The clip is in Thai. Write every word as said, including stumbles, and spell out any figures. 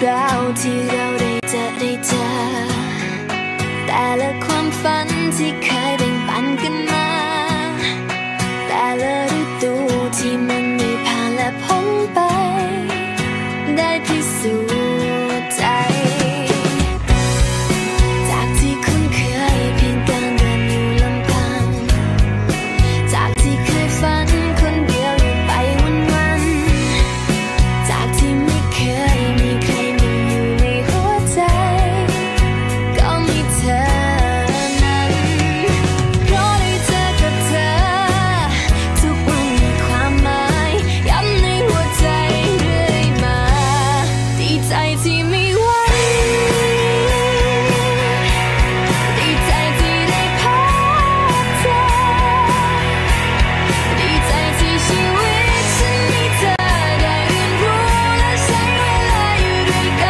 ราวที่เราได้เจอได้เจอแต่ละความฝันที่เคยแบ่งปันกันมาแต่ละฤดูที่มันมีผ่านและพ้นไปได้พิสูจน์ใจจากที่คุ้นเคยเพียงการเดินอยู่ลำพังจากที่เคยฝันคนเดียวอยู่ไปวันๆจากที่ไม่เคยมีใครมาอยู่ในหัวใจก็มีเธอนั้นเพราะได้เจอกับเธอทุกวันมีความหมายย้ำในหัวใจเรื่อยมาดีใจที่มีวันดีใจที่ได้พบเธอดีใจที่ชีวิตฉันมีเธอได้เรียนรู้และใช้เวลาอยู่ด้วยกัน